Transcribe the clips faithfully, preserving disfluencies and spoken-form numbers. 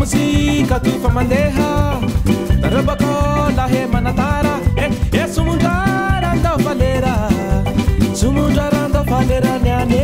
musika tu fa mandeha narabako lahe manatara e sumundara anda valera sumundara anda valera nyane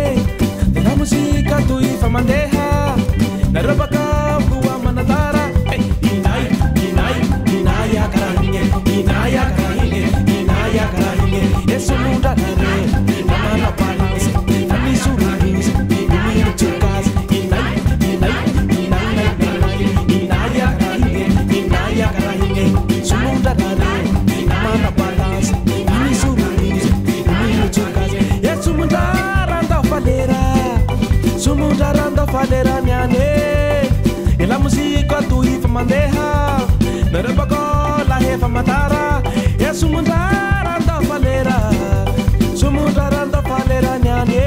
la musika tu fa mandeha narabaka kuwa manatara inai inai inaya karahinge inaya karahinge inaya karahinge e sumundara re namana balance nami surahis nami chukas inai inai inai inaya karahinge inaya karahinge sumundara re namana balance nami surahis nami chukas e sumundara anda valera sumundara anda valera nyane e la musica tu fa mandeha narabako la he fa matara e sumundara anda valera sumundara anda valera nyane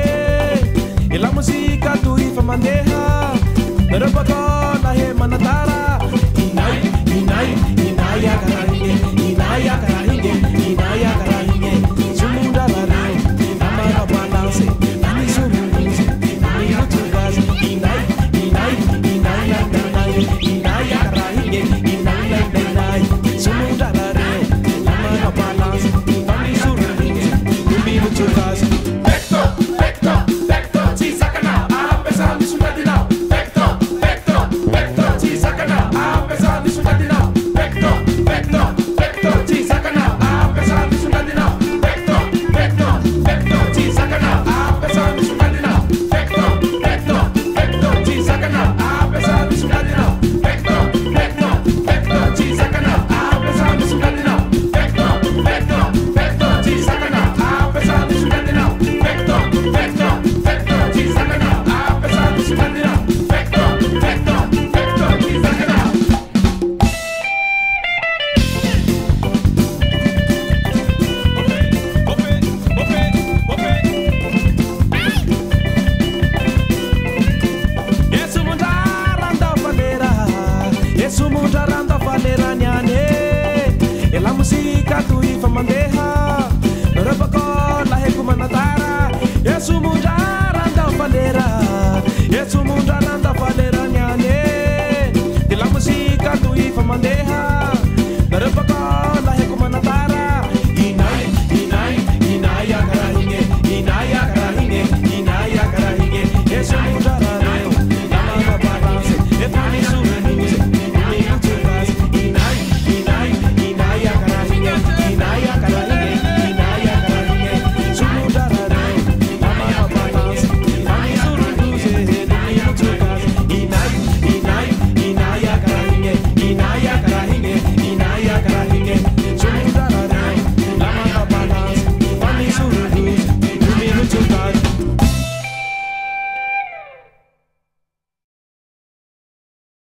e la musica tu fa mandeha narabako la he manatara inai inai inaya karahinge inaya karahinge inaya karahinge sumundara re namana balance nami surahis nami chukas inai inai inaya karahinge inaya karahinge inai inai sumundara re namana balance nami surahis nami chukas Vector, Vector, Vector, ci sacana, a pesar de su latina. Vector, Vector, Vector, ci sacana, a pesar de su latina. Vector, Vector, Vector, ci sacana, a pesar de su latina. Vector, Vector, Vector, ci sacana, a pesar de su latina. Vector, Vector, Vector, ci sacana, a pesar de su latina. Vector, Vector, Vector, ci sacana, a pesar de su latina. Vector, Vector, Vector, ci sacana, a pesar de su latina. Vector, Vector, Vector, ci sacana, a pesar de su latina. Vector, Vector, Vector, ci sacana. Yesu mundaranda valera, Yesu mundaranda valera nyane. E la musica tu fa mandeha, narabako la he kumanatara. Yesu mundaranda valera, Yesu mundaranda